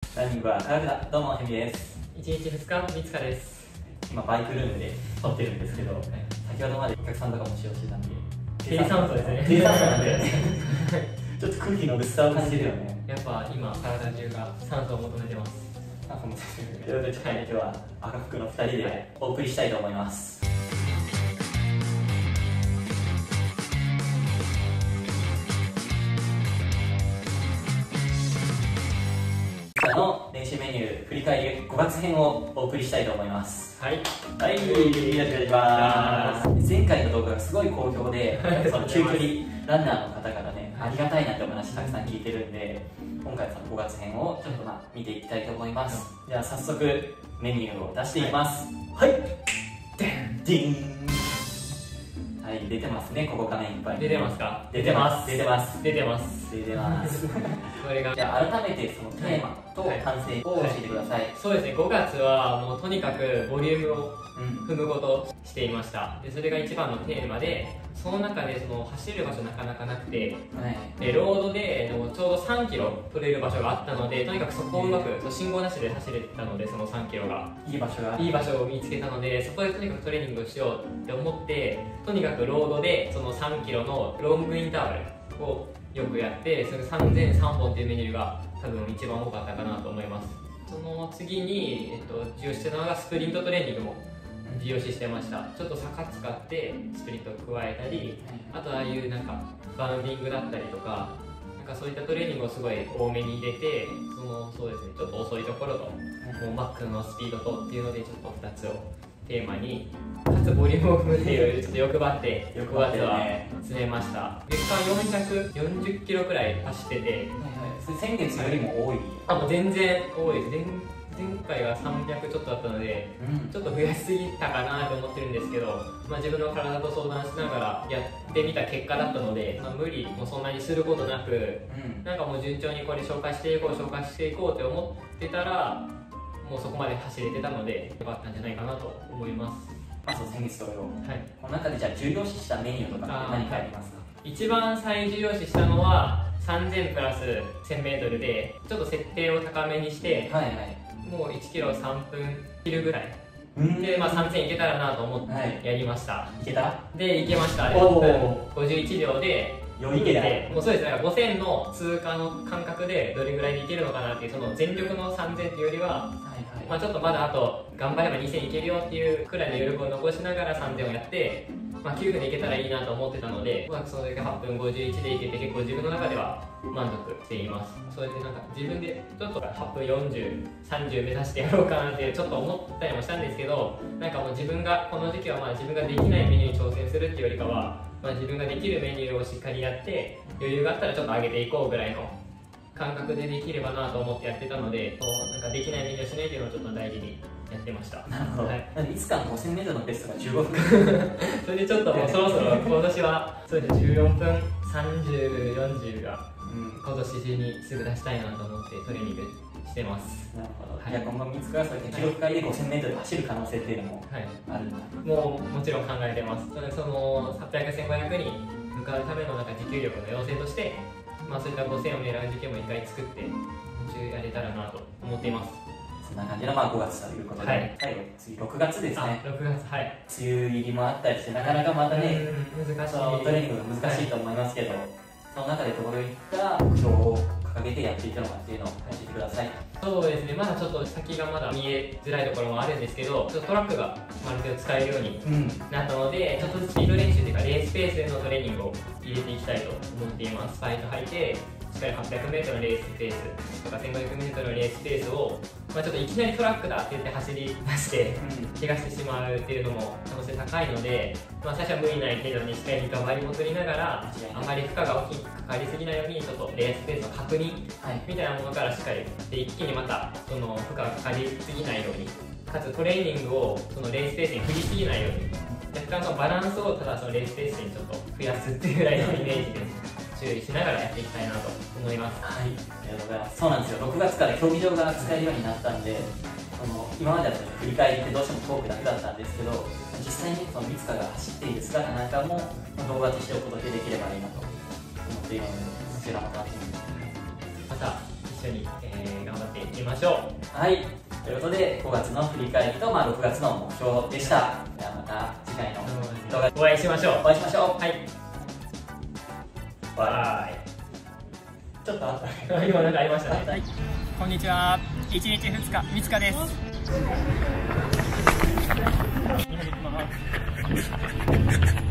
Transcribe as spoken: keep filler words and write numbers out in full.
ランニングは科学だ。どうも、ヘミです。 いちにちふつか、みつかです。 今、バイクルームで撮ってるんですけど、はい、先ほどまでお客さんとかも使用してたんで、 低酸素ですね。 低酸素なんだよね。ちょっと空気の薄さを感じるよね。 やっぱ今、体中が酸素を求めてます。 酸素を求めてる。ということで、ちょっとね、今日は赤服のふたりでお送りしたいと思います。の練習メニュー振り返りごがつ編をお送りしたいと思います。はい、はい、よろしくお願いします。前回の動画がすごい好評で、その中距離ランナーの方からね、ありがたいなってお話たくさん聞いてるんで、今回はそのごがつ編をちょっとまあ見ていきたいと思います。では早速メニューを出していきます。はい、デンディン。はい、出てますね、ここ画面いっぱい。 出てますか？ 出てます。出てます。 出てます。 出てます。 これがじゃあ改めてそのテーマと反省を教えてください。 そうですね、ごがつはもうとにかくボリュームを踏むことしていました。でそれが一番のテーマで、その中でその走る場所なかなかなくて、はい、でロードでちょうどさんキロ取れる場所があったので、とにかくそこをうまく、そう信号なしで走れたので、そのさんキロがいい場所がいい場所を見つけたので、そこでとにかくトレーニングをしようって思って、とにかくロードでそのさんキロのロングインターバルをよくやって、それさんぜんさんぼんっていうメニューが多分一番多かったかなと思います。その次に、えっと、重要視してたのがスプリントトレーニングも重要視してました。ちょっと坂使ってスプリントを加えたり、あとああいうなんかバウンディングだったりとか、なんかそういったトレーニングをすごい多めに入れて、そのそうですね、ちょっと遅いところと、もうマックスのスピードとっていうので、ちょっとふたつをテーマに、かつボリュームを踏むっていうちょっと欲張ってごがつは詰めました。月間よんひゃくよんじゅっキロくらい走ってて、はいはい、 それ先月よりも多い？ あ、もう全然多いです。前回がさんびゃくちょっとだったので、うん、ちょっと増やしすぎたかなと思ってるんですけど、まあ、自分の体と相談しながらやってみた結果だったので、まあ、無理もそんなにすることなく、うん、なんかもう順調にこれ紹介していこう紹介していこうって思ってたら、もうそこまで走れてたのでよかったんじゃないかなと思います。 あ、そう、先月同様、 はい、 この中でじゃあ重要視したメニューとかって何かありますか？ 一番最重要視したのはさんぜんプラスせんメートルで、ちょっと設定を高めにして、はいはい、もういちキロさんぷん切るぐらいで、まあ、さんぜんいけたらなと思ってやりました。はい、いけたで、いけました。いっぷんごじゅういちびょうでよいけた。 もうそうですね、ごせんの通過の感覚でどれぐらいでいけるのかなっていう、その全力のさんぜんっていうよりは、はいはい、まあちょっとまだあと頑張ればにせんいけるよっていうくらいの余力を残しながらさんぜんをやって、まあ、きゅうふんでいけたらいいなと思ってたので、まあ、それがはっぷんごじゅういちでいけて、結構自分の中では満足しています。そうやってなんか自分でちょっとはっぷんよんじゅう、さんじゅう目指してやろうかなってちょっと思ったりもしたんですけど、なんかもう自分がこの時期はまあ自分ができないメニューに挑戦するっていうよりかは、まあ、自分ができるメニューをしっかりやって、余裕があったらちょっと上げていこうぐらいの感覚でできればなと思ってやってたので、なんかできないメニューをしないっていうのをちょっと大事にやってました。 なるほど、はい、いつかの ごせんメートルのベストがじゅうごふんそれでちょっともうそろそろ今年はそうですね、じゅうよんぷんさんじゅう、よんじゅうが今年中にすぐ出したいなと思ってトレーニングしてます。 なるほど、はい、いや今後みつかがそうやって記録会で ごせんメートル走る可能性っていうのもあるんだ、 はい、もうもちろん考えてます。そのはっぴゃく、せんごひゃくに向かうためのなんか持久力の養成として、まあ、そういったごせんを狙う時期もいっかい作ってやれたらなと思っています。 そんな感じのまあごがつということで、はい、最後次ろくがつですね。 ろくがつ、はい、 梅雨入りもあったりして、なかなかまたね、 難しいトレーニングが難しいと思いますけど、はい、その中でどういった目標を掲げてやっていくのかっていうのを教えてください。 そうですね、まだちょっと先がまだ見えづらいところもあるんですけど、ちょっとトラックがある程度使えるようになったので、うん、ちょっとスピード練習というかレースペースでのトレーニングを入れていきたいと思っています。スパイク履いてしっかりはっぴゃくメートルのレースペースとかせんごひゃくメートルのレースペースを、まあ、ちょっといきなりトラックだって言って走り出して怪我してしまうっていうのも可能性高いので、まあ、最初は無理ない程度にしっかりリカバリーも取りながら、あまり負荷が大きくかかりすぎないようにちょっとレースペースの確認みたいなものからしっかりで、一気にまたその負荷がかかりすぎないように、かつトレーニングをそのレースペースに振りすぎないように、若干そのバランスをただそのレースペースにちょっと増やすっていうぐらいのイメージで注意しながらやっていきたいなと思います。 はい、ありがとうございます。そうなんですよ、ろくがつから競技場が使えるようになったんで、その今まではその振り返りってどうしてもトークだけだったんですけど、実際にそのみつかが走っている姿なんかも動画としてお届けできればいいなと思っているので、そちらも楽しみに。 また一緒に、えー、頑張ってっていきましょう。はい、ということでごがつの振り返りと、まあ、ろくがつの目標でした。ではまた次回の動画お会いしましょう。 お会いしましょう。 はい、バイ。 ちょっとあった今なんかありましたね。 はい、こんにちは。いちにちふつかみつかです。日本に行きます。